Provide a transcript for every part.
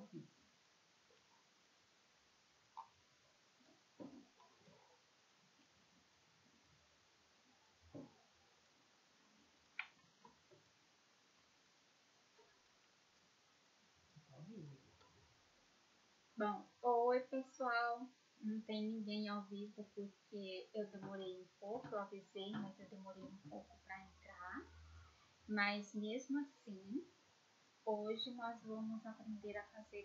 aqui. Bom, oi pessoal, não tem ninguém ao vivo porque eu demorei um pouco, eu avisei, mas eu demorei um pouco para entrar. Mas mesmo assim, hoje nós vamos aprender a fazer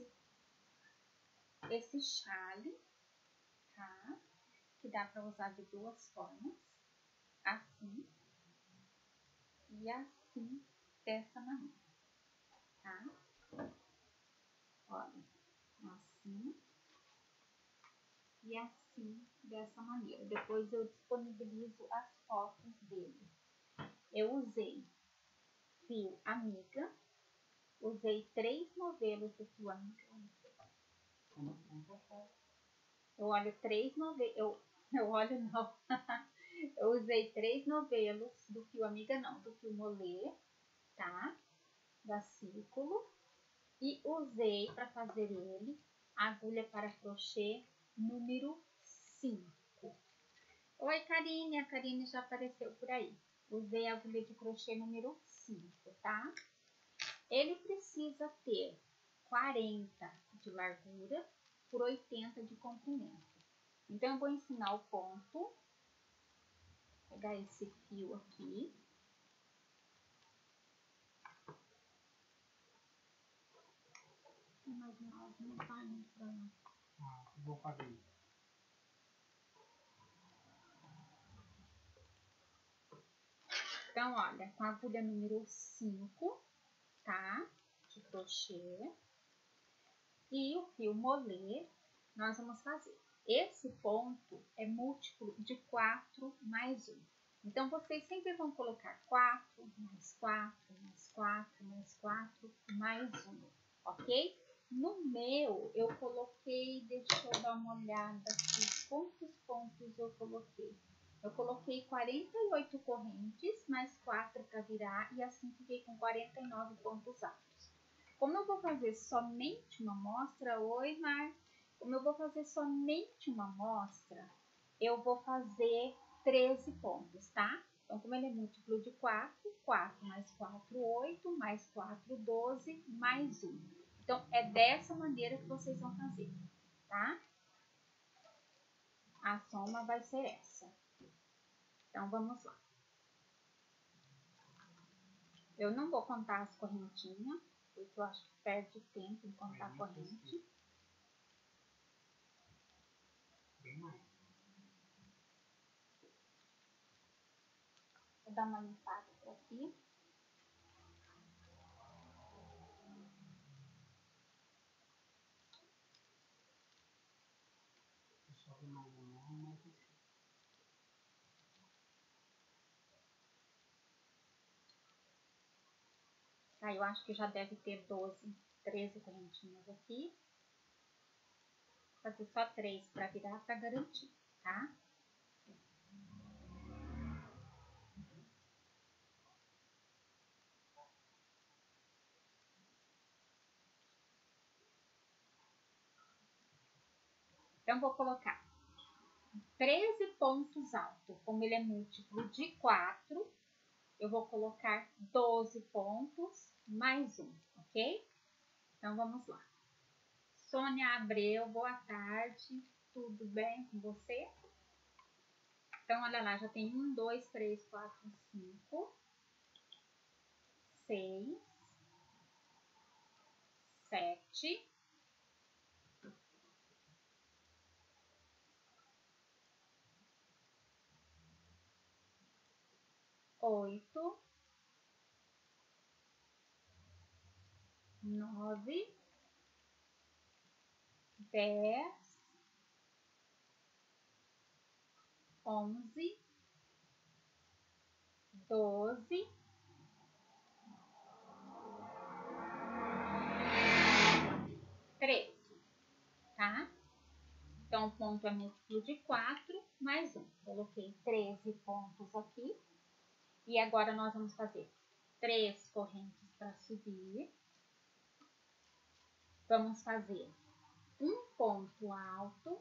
esse chale, tá? Que dá para usar de duas formas, assim e assim, dessa maneira, tá? Olha, assim e assim, dessa maneira. Depois eu disponibilizo as fotos dele. Eu usei fio Amiga, usei 3 novelos do fio Amiga. Eu olho 3 novelos, eu olho não, eu usei 3 novelos do fio Amiga não, do fio Molê, tá? Da Círculo. E usei para fazer ele a agulha para crochê número 5. Oi Karine, a Karine já apareceu por aí. Usei a agulha de crochê número 5, tá? Ele precisa ter 40 de largura por 80 de comprimento. Então, eu vou ensinar o ponto. Vou pegar esse fio aqui. Mas não tá indo pra lá. Vou fazer isso. Então, olha, com a agulha número 5, tá? De crochê. E o fio molê, nós vamos fazer. Esse ponto é múltiplo de 4 mais 1. Então, vocês sempre vão colocar 4, mais 4, mais 4, mais 4, mais 1, ok? No meu, eu coloquei, deixa eu dar uma olhada aqui, quantos pontos eu coloquei. Eu coloquei 48 correntes, mais 4 para virar, e assim fiquei com 49 pontos altos. Como eu vou fazer somente uma amostra, oi Mar, como eu vou fazer somente uma amostra, eu vou fazer 13 pontos, tá? Então, como ele é múltiplo de 4, 4 mais 4, 8, mais 4, 12, mais 1. Então, é dessa maneira que vocês vão fazer, tá? A soma vai ser essa. Então, vamos lá. Eu não vou contar as correntinhas, porque eu acho que perde tempo em contar a corrente. Bem mais. Vou dar uma limpada por aqui. Só que mais ou menos. Tá, eu acho que já deve ter 12, 13 correntinhas aqui. Vou fazer só 3 para virar, para garantir, tá? Então, vou colocar 13 pontos altos. Como ele é múltiplo de 4, eu vou colocar 12 pontos mais 1, ok? Então, vamos lá. Sônia Abreu, boa tarde. Tudo bem com você? Então, olha lá, já tem 1, 2, 3, 4, 5, 6, 7, 8, 9, 10, 11, 12, 13, tá? Então, o ponto é múltiplo de 4 mais 1. Coloquei 13 pontos aqui. E agora, nós vamos fazer 3 correntes para subir. Vamos fazer um ponto alto,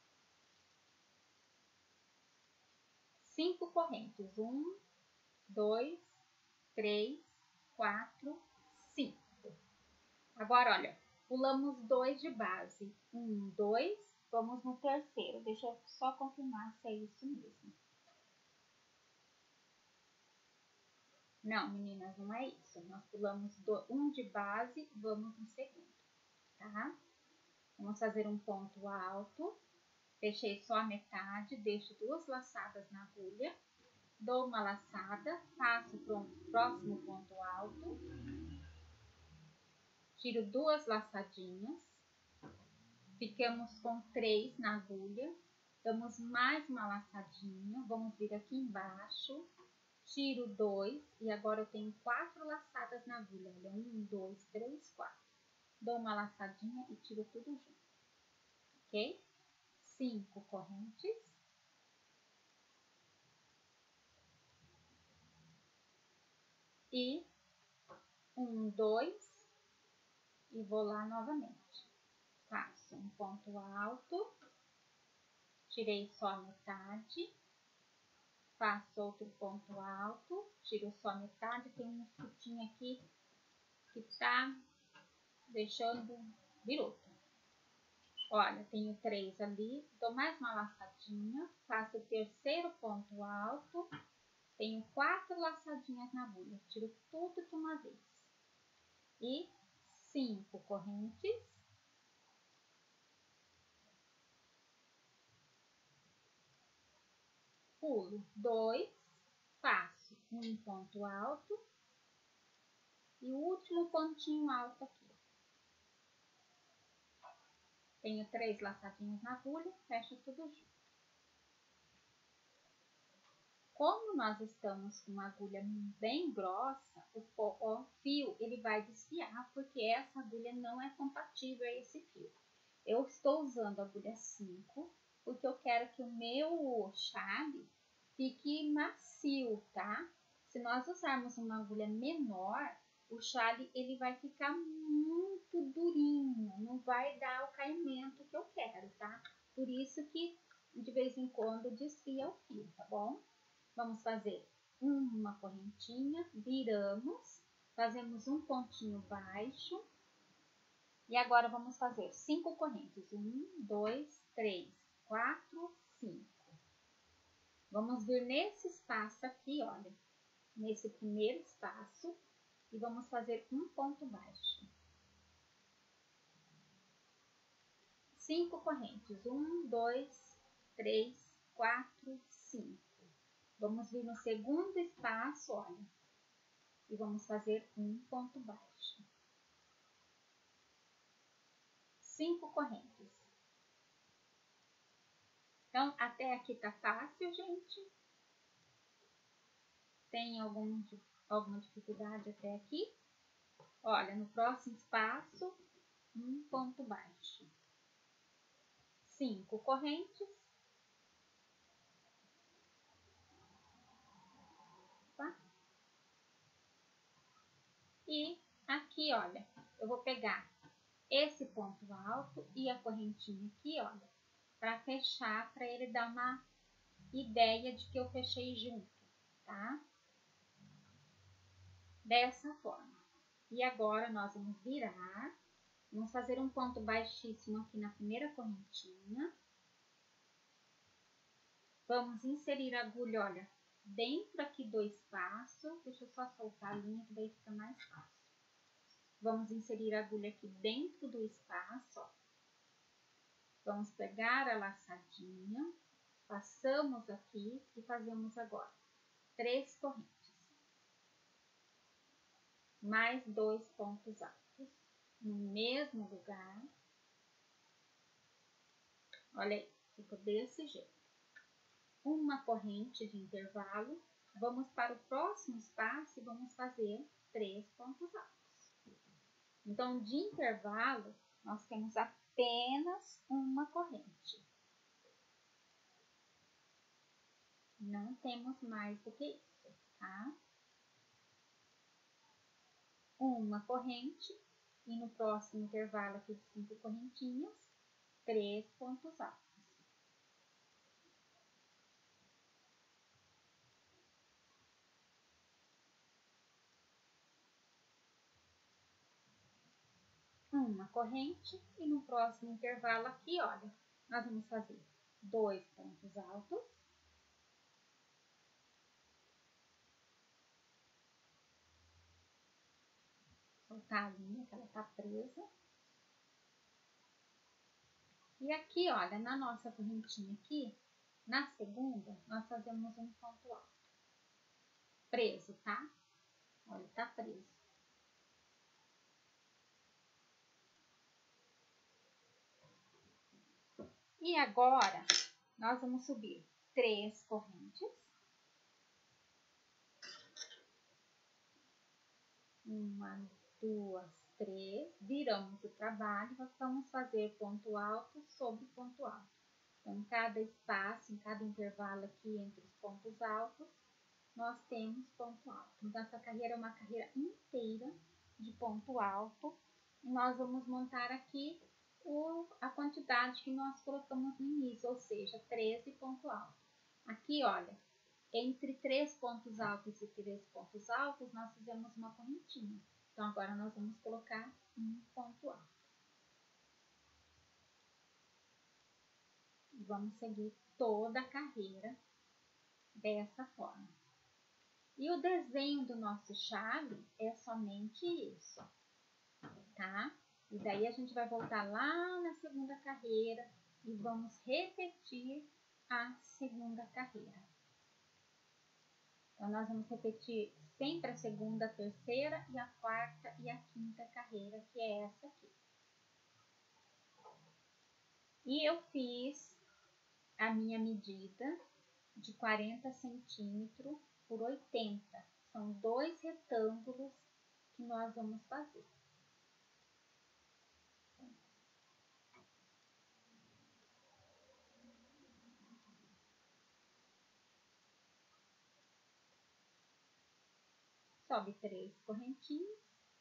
5 correntes, 1, 2, 3, 4, 5. Agora, olha, pulamos 2 de base, 1, 2, vamos no terceiro, deixa eu só confirmar se é isso mesmo. Não, meninas, não é isso, nós pulamos 1 de base, vamos no segundo, tá? Vamos fazer um ponto alto, fechei só a metade, deixo 2 laçadas na agulha, dou uma laçada, passo para o próximo ponto alto, tiro 2 laçadinhas, ficamos com 3 na agulha, damos mais uma laçadinha, vamos vir aqui embaixo, tiro 2 e agora eu tenho 4 laçadas na agulha, olha, 1, 2, 3, 4. Dou uma laçadinha e tiro tudo junto, ok? 5 correntes. E 1, 2, e vou lá novamente. Faço um ponto alto, tirei só a metade, faço outro ponto alto, tiro só a metade, tem um mosquitinho aqui que tá deixando biruta. Olha, tenho 3 ali, dou mais uma laçadinha, faço o terceiro ponto alto, tenho 4 laçadinhas na agulha, tiro tudo de uma vez. E 5 correntes. Pulo 2, faço um ponto alto e o último pontinho alto aqui. Tenho 3 laçadinhos na agulha, fecho tudo junto. Como nós estamos com uma agulha bem grossa, o fio ele vai desfiar, porque essa agulha não é compatível a esse fio. Eu estou usando a agulha 5, porque eu quero que o meu chale fique macio, tá? Se nós usarmos uma agulha menor, o chale ele vai ficar muito durinho, não vai dar o caimento que eu quero, tá? Por isso que de vez em quando desfia o fio, tá bom? Vamos fazer uma correntinha, viramos, fazemos um pontinho baixo e agora vamos fazer 5 correntes. 1, 2, 3, 4, 5. Vamos vir nesse espaço aqui, olha, nesse primeiro espaço e vamos fazer um ponto baixo. 5 correntes. 1, 2, 3, 4, 5. Vamos vir no segundo espaço, olha, e vamos fazer um ponto baixo. 5 correntes. Então, até aqui tá fácil, gente? Tem alguma dificuldade até aqui? Olha, no próximo espaço, um ponto baixo. 5 correntes. Tá? E aqui, olha, eu vou pegar esse ponto alto e a correntinha aqui, olha, para fechar, para ele dar uma ideia de que eu fechei junto, tá? Dessa forma. E agora nós vamos virar, vamos fazer um ponto baixíssimo aqui na primeira correntinha. Vamos inserir a agulha, olha, dentro aqui do espaço, deixa eu só soltar a linha que daí fica mais fácil. Vamos inserir a agulha aqui dentro do espaço, ó. Vamos pegar a laçadinha, passamos aqui e fazemos agora 3 correntes. Mais 2 pontos altos no mesmo lugar. Olha aí, ficou desse jeito. Uma corrente de intervalo. Vamos para o próximo espaço e vamos fazer 3 pontos altos. Então, de intervalo, nós temos apenas uma corrente. Não temos mais do que isso, tá? Uma corrente e no próximo intervalo aqui de 5 correntinhas, 3 pontos altos. Uma corrente e no próximo intervalo aqui, olha, nós vamos fazer 2 pontos altos. Soltar a linha que ela tá presa. E aqui, olha, na nossa correntinha aqui, na segunda, nós fazemos um ponto alto. Preso, tá? Olha, tá preso. E agora, nós vamos subir 3 correntes. 1, 2, 3. Viramos o trabalho, nós vamos fazer ponto alto sobre ponto alto. Então, em cada espaço, em cada intervalo aqui entre os pontos altos, nós temos ponto alto. Então, essa carreira é uma carreira inteira de ponto alto. E nós vamos montar aqui a quantidade que nós colocamos no início, ou seja, 13 pontos altos. Aqui, olha, entre 3 pontos altos e 3 pontos altos, nós fizemos uma correntinha. Então, agora nós vamos colocar um ponto alto. E vamos seguir toda a carreira dessa forma. E o desenho do nosso chale é somente isso, tá? E daí a gente vai voltar lá na segunda carreira e vamos repetir a segunda carreira. Então, nós vamos repetir sempre a segunda, a terceira e a quarta e a quinta carreira, que é essa aqui. E eu fiz a minha medida de 40 centímetros por 80. São 2 retângulos que nós vamos fazer. Sobe 3 correntinhas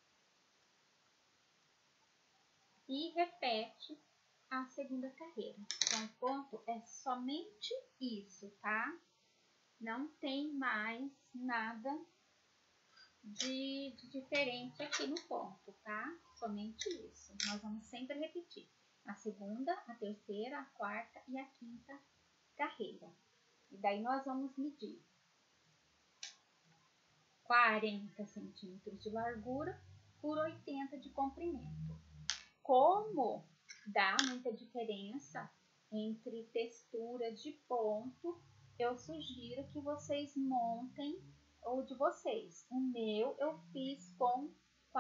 e repete a segunda carreira. Então, o ponto é somente isso, tá? Não tem mais nada de diferente aqui no ponto, tá? Somente isso. Nós vamos sempre repetir a segunda, a terceira, a quarta e a quinta carreira. E daí nós vamos medir 40 centímetros de largura por 80 de comprimento. Como dá muita diferença entre texturas de ponto, eu sugiro que vocês montem o de vocês. O meu eu fiz com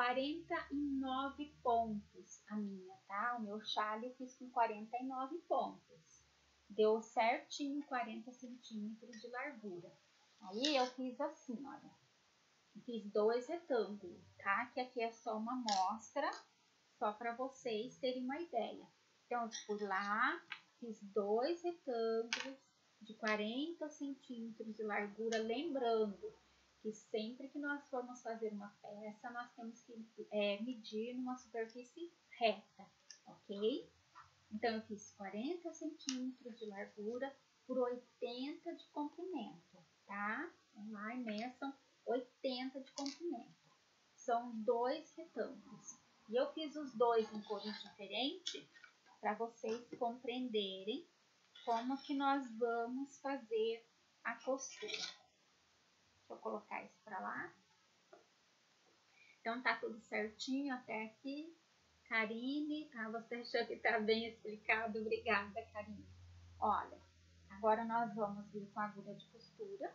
49 pontos, a minha, tá? O meu chale eu fiz com 49 pontos. Deu certinho 40 centímetros de largura. Aí eu fiz assim, olha. Fiz 2 retângulos, tá? Que aqui é só uma amostra, só para vocês terem uma ideia. Então, eu fui lá, fiz 2 retângulos de 40 centímetros de largura, lembrando que sempre que nós formos fazer uma peça, nós temos que medir numa superfície reta, ok? Então, eu fiz 40 centímetros de largura por 80 de comprimento, tá? Vamos lá e meçam 80 de comprimento. São 2 retângulos. E eu fiz os dois em cores diferentes para vocês compreenderem como que nós vamos fazer a costura. Deixa eu colocar isso para lá. Então, tá tudo certinho até aqui. Karine, você achou que tá bem explicado? Obrigada, Karine. Olha, agora nós vamos vir com a agulha de costura,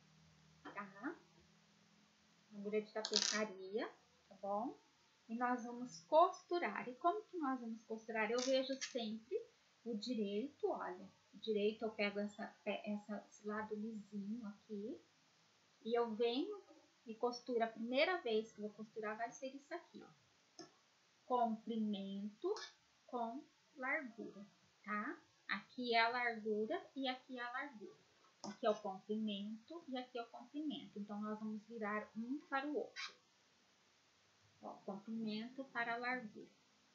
tá? Agulha de tapeçaria, tá bom? E nós vamos costurar. E como que nós vamos costurar? Eu vejo sempre o direito, olha. O direito eu pego esse lado lisinho aqui. E eu venho e costuro. A primeira vez que eu vou costurar vai ser isso aqui, ó. Comprimento com largura, tá? Aqui é a largura e aqui é a largura. Aqui é o comprimento e aqui é o comprimento. Então, nós vamos virar um para o outro. Ó, comprimento para largura.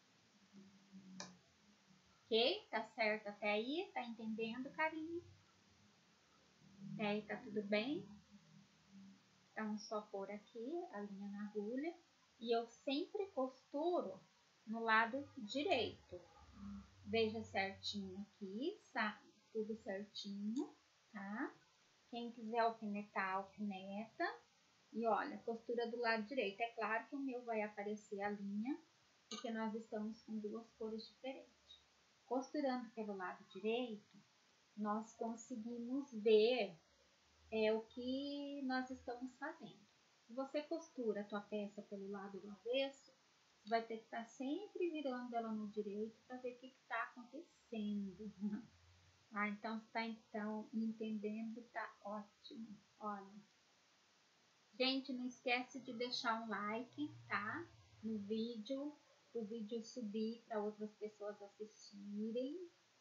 Ok? Tá certo até aí? Tá entendendo, carinho? Até aí tá tudo bem? Então, só pôr aqui a linha na agulha. E eu sempre costuro no lado direito. Veja certinho aqui, tá? Tudo certinho, tá? Quem quiser alfinetar, alfineta. E olha, costura do lado direito. É claro que o meu vai aparecer a linha, porque nós estamos com duas cores diferentes. Costurando pelo lado direito, nós conseguimos ver o que nós estamos fazendo. Se você costura a tua peça pelo lado do avesso, você vai ter que estar sempre virando ela no direito para ver o que está acontecendo. Ah, então, está entendendo, tá ótimo. Olha. Gente, não esquece de deixar um like, tá? No vídeo, o vídeo subir para outras pessoas assistirem.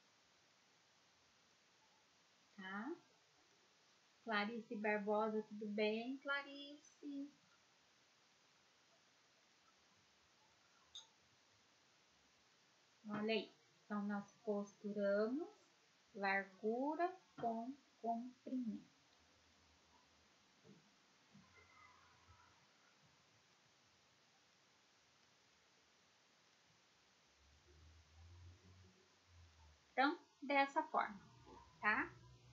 Tá? Clarice Barbosa, tudo bem, Clarice? Olha aí. Então, nós costuramos largura com comprimento. Então, dessa forma, tá?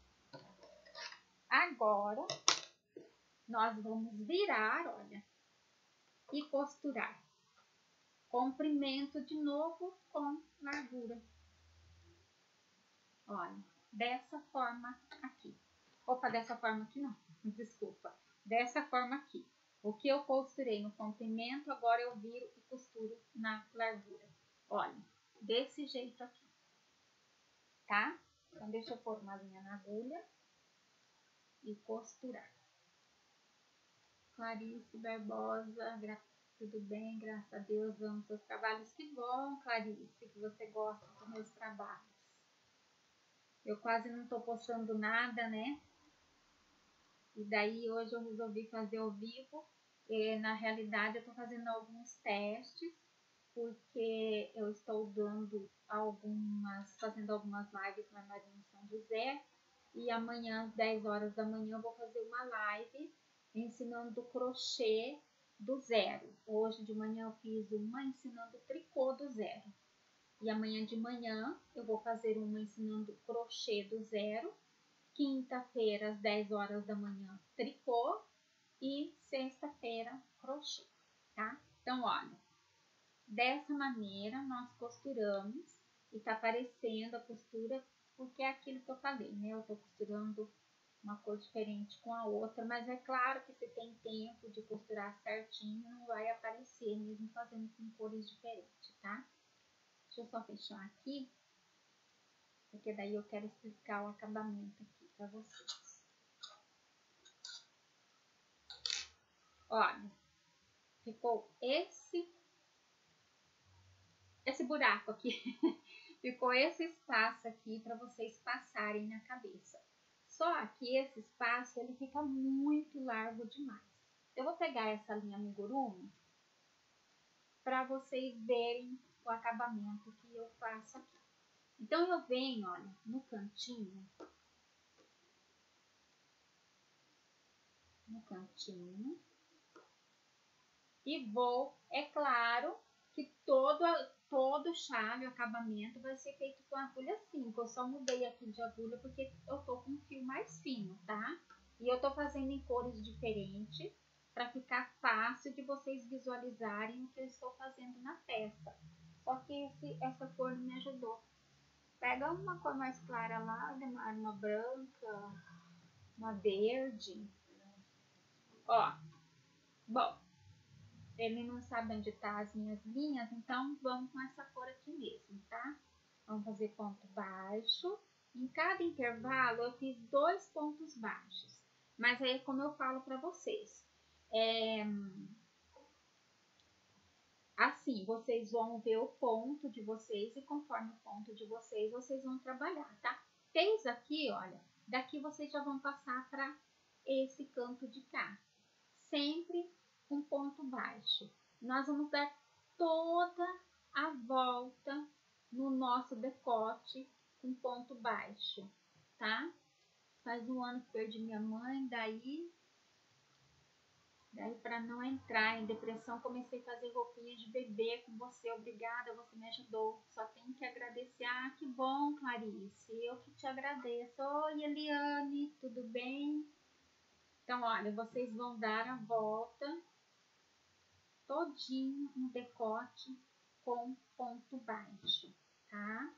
Agora, nós vamos virar, olha, e costurar. Comprimento de novo com largura. Olha, dessa forma aqui. Opa, dessa forma aqui não, desculpa. Dessa forma aqui. O que eu costurei no comprimento, agora eu viro e costuro na largura. Olha, desse jeito aqui. Tá? Então, deixa eu pôr uma linha na agulha e costurar. Clarice Barbosa, tudo bem? Graças a Deus, amo seus trabalhos. Que bom, Clarice, que você gosta dos meus trabalhos. Eu quase não tô postando nada, né? E daí hoje eu resolvi fazer ao vivo. Na realidade, eu tô fazendo alguns testes, porque eu estou fazendo algumas lives na Marinha São José. E amanhã, às 10 horas da manhã, eu vou fazer uma live ensinando crochê do zero. Hoje de manhã eu fiz uma ensinando tricô do zero. E amanhã de manhã eu vou fazer uma ensinando crochê do zero. Quinta-feira, às 10 horas da manhã, tricô. E sexta-feira, crochê, tá? Então, olha, dessa maneira nós costuramos e tá aparecendo a costura, porque é aquilo que eu falei, né? Eu tô costurando uma cor diferente com a outra, mas é claro que se tem tempo de costurar certinho, não vai aparecer, mesmo fazendo com cores diferentes, tá? Deixa eu só fechar aqui, porque daí eu quero explicar o acabamento aqui pra vocês. Olha, ficou esse buraco aqui, ficou esse espaço aqui para vocês passarem na cabeça. Só que esse espaço, ele fica muito largo demais. Eu vou pegar essa linha amigurumi para vocês verem o acabamento que eu faço aqui. Então, eu venho, olha, no cantinho, e vou, é claro, que todo chale, o acabamento vai ser feito com agulha 5. Eu só mudei aqui de agulha porque eu tô com um fio mais fino, tá? E eu tô fazendo em cores diferentes para ficar fácil de vocês visualizarem o que eu estou fazendo na peça. Só que essa cor me ajudou. Pega uma cor mais clara lá, Ademar, uma branca, uma verde. Ó, bom. Ele não sabe onde tá as minhas linhas, então vamos com essa cor aqui mesmo, tá? Vamos fazer ponto baixo. Em cada intervalo eu fiz 2 pontos baixos. Mas aí, como eu falo pra vocês, assim, vocês vão ver o ponto de vocês e conforme o ponto de vocês, vocês vão trabalhar, tá? Fez aqui, olha, daqui vocês já vão passar para esse canto de cá. Sempre um ponto baixo. nós vamos dar toda a volta no nosso decote com ponto baixo, tá? Faz um ano que perdi minha mãe, daí para não entrar em depressão, comecei a fazer roupinha de bebê com você. Obrigada, você me ajudou. Só tenho que agradecer. Ah, que bom, Clarice. Eu que te agradeço. Oi, Eliane, tudo bem? Então, olha, vocês vão dar a volta todinho no decote com ponto baixo, tá?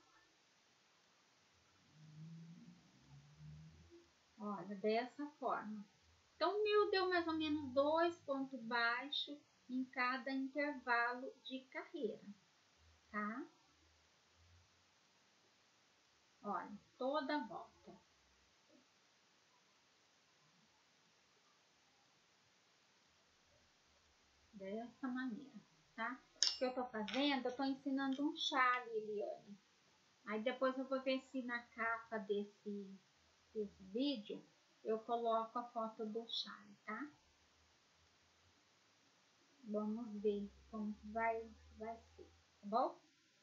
Olha, dessa forma. Então, o meu deu mais ou menos 2 pontos baixos em cada intervalo de carreira, tá? Olha, toda a volta. Dessa maneira, tá? O que eu tô fazendo, eu tô ensinando um chale, Eliane. Aí depois eu vou ver se na capa desse vídeo eu coloco a foto do chale, tá? Vamos ver como vai ser, tá bom?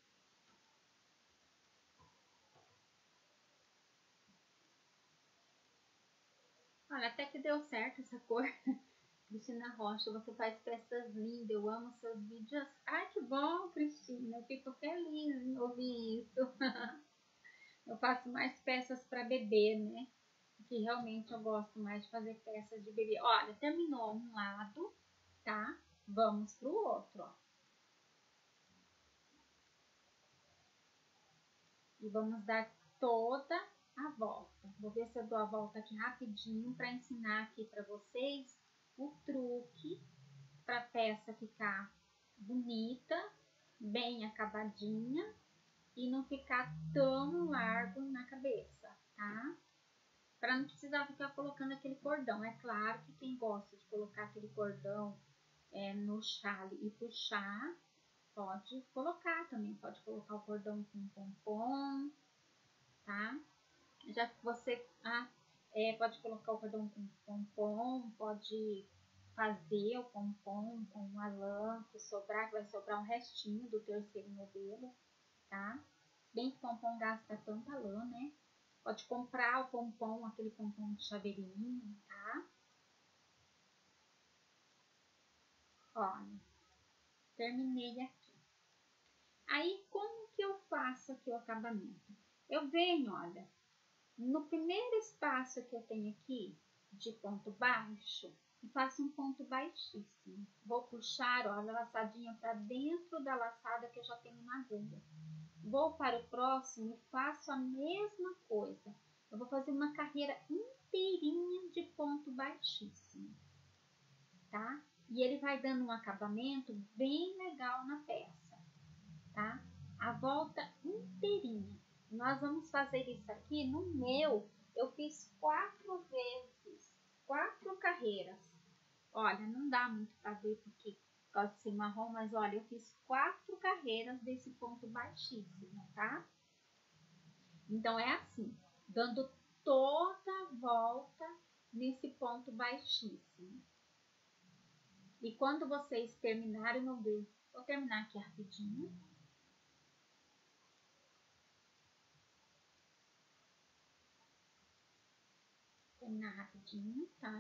Olha, até que deu certo essa cor. Cristina Rocha, você faz peças lindas, eu amo seus vídeos. Ai, que bom, Cristina, eu fico feliz em ouvir isso. Eu faço mais peças para bebê, né? Que realmente eu gosto mais de fazer peças de bebê. Olha, terminou um lado, tá? Vamos pro outro, ó. E vamos dar toda a volta. Vou ver se eu dou a volta aqui rapidinho para ensinar aqui para vocês o truque para a peça ficar bonita, bem acabadinha e não ficar tão largo na cabeça, tá? Para não precisar ficar colocando aquele cordão. É claro que quem gosta de colocar aquele cordão no chale e puxar, pode colocar também. Pode colocar o cordão com pompom, tá? Já que você pode colocar o cordão com pompom, pode fazer o pompom com a lã que sobrar, que vai sobrar um restinho do terceiro modelo, tá? Bem que o pompom gasta tanta lã, né? Pode comprar o pompom, aquele pompom de chaveirinho, tá? Olha, terminei aqui. Aí, como que eu faço aqui o acabamento? Eu venho, olha, no primeiro espaço que eu tenho aqui, de ponto baixo, e faço um ponto baixíssimo. Vou puxar, ó, a laçadinha para dentro da laçada que eu já tenho na agulha. Vou para o próximo e faço a mesma coisa. Eu vou fazer uma carreira inteirinha de ponto baixíssimo, tá? E ele vai dando um acabamento bem legal na peça, tá? A volta inteirinha. Nós vamos fazer isso aqui no meu. Eu fiz 4 vezes, 4 carreiras. Olha, não dá muito para ver porque gosto de ser marrom, mas olha, eu fiz 4 carreiras desse ponto baixíssimo, tá? Então é assim, dando toda a volta nesse ponto baixíssimo. E quando vocês terminarem, vou terminar aqui rapidinho. Terminar rapidinho, tá?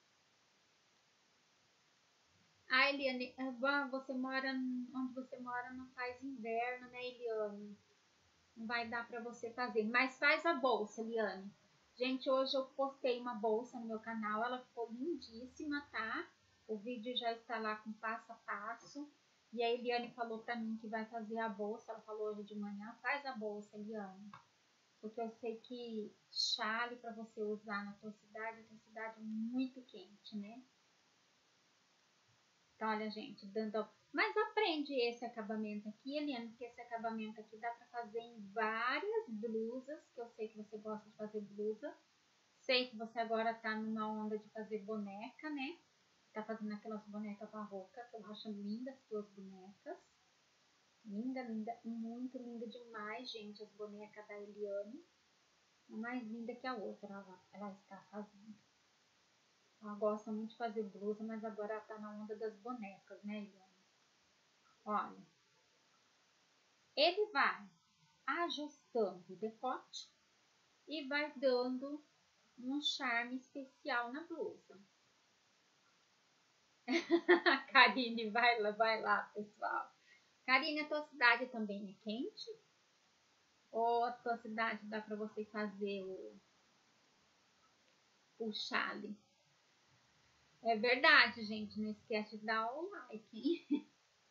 Ah, Eliane, você mora onde você mora não faz inverno, né, Eliane? Não vai dar para você fazer, mas faz a bolsa, Eliane. Gente, hoje eu postei uma bolsa no meu canal, ela ficou lindíssima, tá? O vídeo já está lá com passo a passo. E a Eliane falou para mim que vai fazer a bolsa, ela falou hoje de manhã, faz a bolsa, Eliane. Porque eu sei que chale para você usar na tua cidade é muito quente, né? Então, olha, gente, mas aprende esse acabamento aqui, Eliane, porque esse acabamento aqui dá para fazer em várias blusas, que eu sei que você gosta de fazer blusa. Sei que você agora tá numa onda de fazer boneca, né? Tá fazendo aquelas bonecas barrocas, que eu acho lindas as suas bonecas. Linda, linda, muito linda demais, gente, as bonecas da Eliane. Uma mais linda que a outra, ela está fazendo. Ela gosta muito de fazer blusa, mas agora ela tá na onda das bonecas, né, Eliane? Olha, ele vai ajustando o decote e vai dando um charme especial na blusa. A Karine, vai lá, pessoal. Karine, a tua cidade também é quente? Ou a tua cidade dá para você fazer o chale? É verdade, gente. Não esquece de dar o like, hein?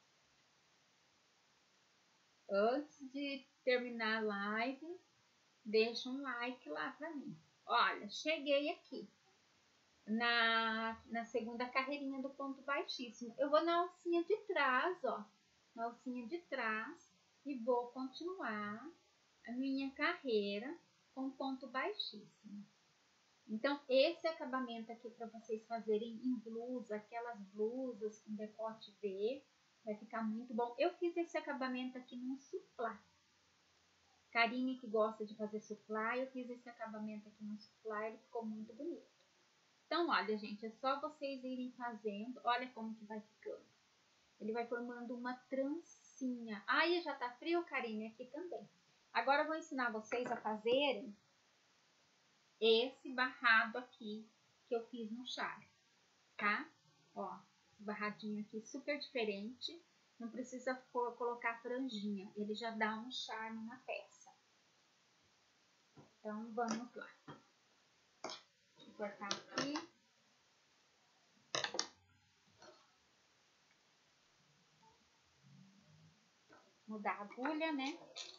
Antes de terminar a live, deixa um like lá para mim. Olha, cheguei aqui na segunda carreirinha do ponto baixíssimo. Eu vou na alcinha de trás, ó. Na alcinha de trás. E vou continuar a minha carreira com ponto baixíssimo. Então, esse acabamento aqui para vocês fazerem em blusa, aquelas blusas com decote V, vai ficar muito bom. Eu fiz esse acabamento aqui num suplá. Karine que gosta de fazer suplá, eu fiz esse acabamento aqui no suplá, ele ficou muito bonito. Então, olha, gente, é só vocês irem fazendo, olha como que vai ficando. Ele vai formando uma trancinha. Aí já tá frio, Karine, aqui também. Agora eu vou ensinar vocês a fazerem esse barrado aqui que eu fiz no chale, tá? Ó, esse barradinho aqui super diferente. Não precisa colocar franjinha, ele já dá um charme na peça. Então, vamos lá. Vou cortar aqui. Mudar a agulha, né?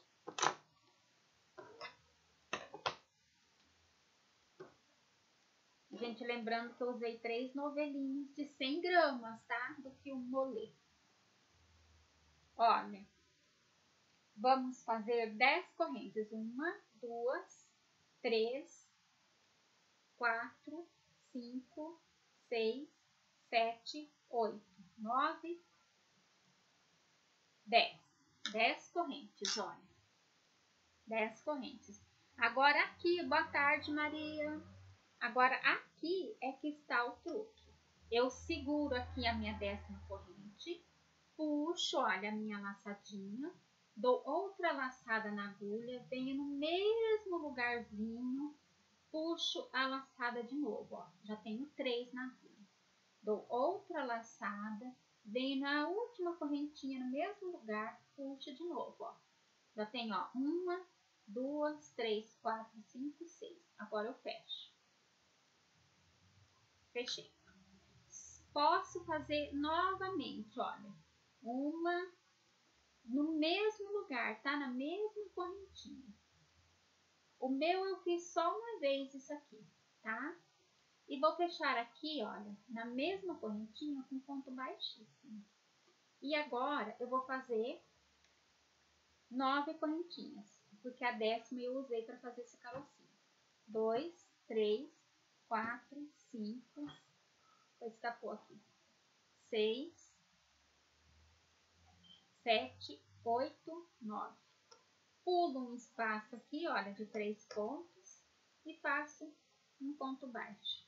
Gente, lembrando que eu usei 3 novelinhos de 100 gramas, tá? Do filme Molê. Olha, vamos fazer 10 correntes. 1, 2, 3, 4, 5, 6, 7, 8, 9, 10. 10 correntes, olha. 10 correntes. Agora aqui, boa tarde, Maria. Agora aqui é que está o truque. Eu seguro aqui a minha 10ª corrente, puxo, olha, a minha laçadinha, dou outra laçada na agulha, venho no mesmo lugarzinho, puxo a laçada de novo, ó. Já tenho 3 na agulha. Dou outra laçada, venho na última correntinha no mesmo lugar, puxo de novo, ó. Já tenho, ó, 1, 2, 3, 4, 5, 6. Agora eu fecho. Fechei. Posso fazer novamente, olha. Uma no mesmo lugar, tá? Na mesma correntinha. O meu eu fiz só uma vez isso aqui, tá? E vou fechar aqui, olha, na mesma correntinha com ponto baixíssimo. E agora eu vou fazer 9 correntinhas, porque a 10ª eu usei para fazer esse carocinho. 2, 3, 4, 5, escapou aqui. 6, 7, 8, 9. Pulo um espaço aqui, olha, de 3 pontos e faço um ponto baixo.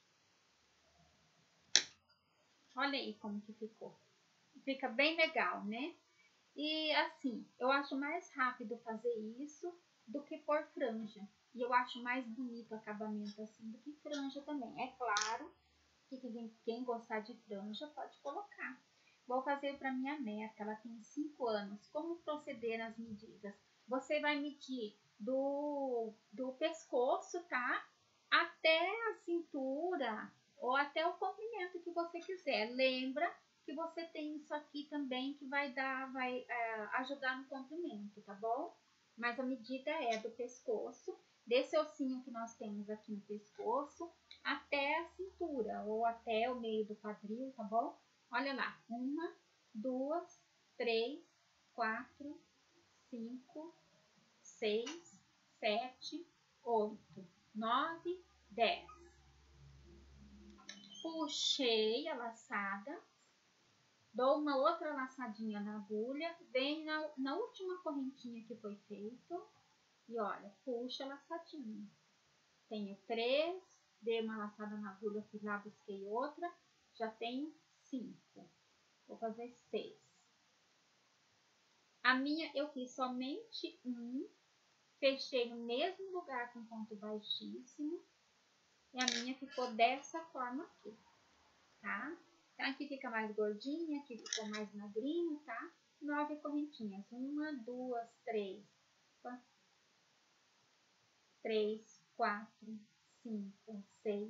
Olha aí como que ficou. Fica bem legal, né? E assim, eu acho mais rápido fazer isso do que pôr franja. E eu acho mais bonito o acabamento assim do que franja também. É claro que quem gostar de franja pode colocar. Vou fazer para minha neta, ela tem 5 anos. Como proceder nas medidas? Você vai medir do pescoço, tá? Até a cintura ou até o comprimento que você quiser. Lembra que você tem isso aqui também que vai ajudar no comprimento, tá bom? Mas a medida é do pescoço, desse ossinho que nós temos aqui no pescoço, até a cintura ou até o meio do quadril, tá bom? Olha lá, 1, 2, 3, 4, 5, 6, 7, 8, 9, 10. Puxei a laçada, dou uma outra laçadinha na agulha, venho na última correntinha que foi feito e olha, puxa a laçadinha. Tenho 3, dei uma laçada na agulha, fui lá, busquei outra, já tenho 5. Vou fazer 6. A minha eu fiz somente um, fechei no mesmo lugar com ponto baixíssimo. E a minha ficou dessa forma aqui, tá? Então, aqui fica mais gordinha, aqui ficou mais magrinho, tá? 9 correntinhas. 1, 2, 3, 4, 5, 6,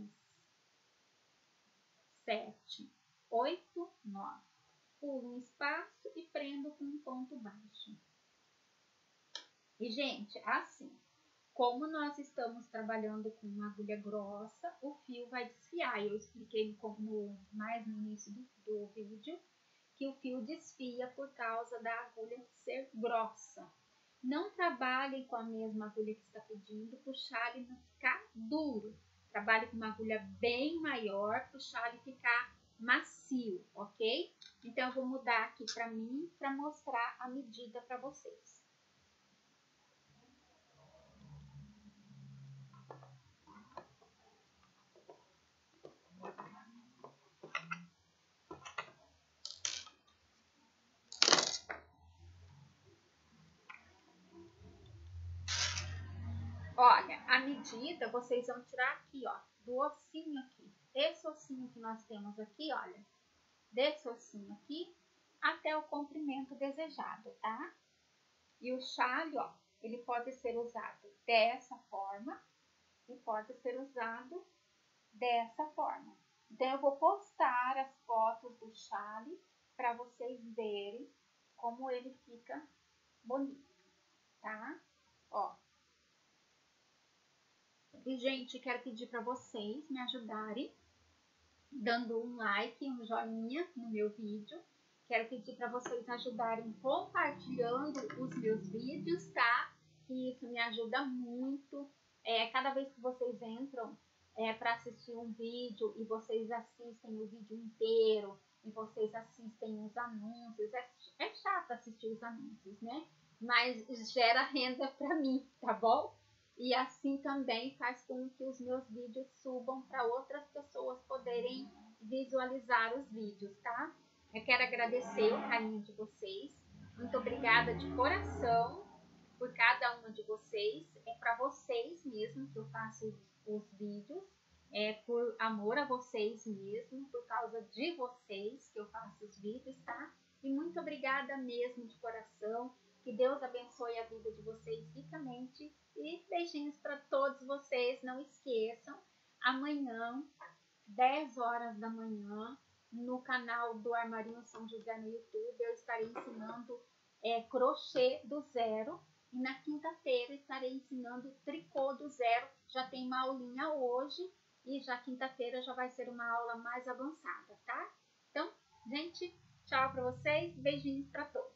7, 8, 9. Pulo um espaço e prendo com um ponto baixo. E, gente, assim, como nós estamos trabalhando com uma agulha grossa, o fio vai desfiar. Eu expliquei mais no início do vídeo que o fio desfia por causa da agulha ser grossa. Não trabalhem com a mesma agulha que está pedindo, para o chale não ficar duro. Trabalhe com uma agulha bem maior, para o chale ficar macio, ok? Então, eu vou mudar aqui para mim, para mostrar a medida para vocês. Olha, a medida vocês vão tirar aqui, ó, do ossinho aqui. Esse ossinho que nós temos aqui, olha, desse ossinho aqui até o comprimento desejado, tá? E o chale, ó, ele pode ser usado dessa forma e pode ser usado dessa forma. Então, eu vou postar as fotos do chale para vocês verem como ele fica bonito, tá? Ó. E, gente, quero pedir para vocês me ajudarem dando um like, um joinha no meu vídeo. Quero pedir para vocês ajudarem compartilhando os meus vídeos, tá? Que isso me ajuda muito. Cada vez que vocês entram para assistir um vídeo e vocês assistem o vídeo inteiro e vocês assistem os anúncios, é chato assistir os anúncios, né? Mas gera renda para mim, tá bom? E assim também faz com que os meus vídeos subam para outras pessoas poderem visualizar os vídeos, tá? Eu quero agradecer o carinho de vocês. Muito obrigada de coração por cada uma de vocês. É para vocês mesmo que eu faço os vídeos. É por amor a vocês mesmo, por causa de vocês que eu faço os vídeos, tá? E muito obrigada mesmo de coração. Que Deus abençoe a vida de vocês ricamente. E beijinhos para todos vocês. Não esqueçam, amanhã, 10 horas da manhã, no canal do Armarinho São José no YouTube, eu estarei ensinando crochê do zero. E na quinta-feira estarei ensinando tricô do zero. Já tem uma aulinha hoje e já quinta-feira já vai ser uma aula mais avançada, tá? Então, gente, tchau para vocês. Beijinhos para todos.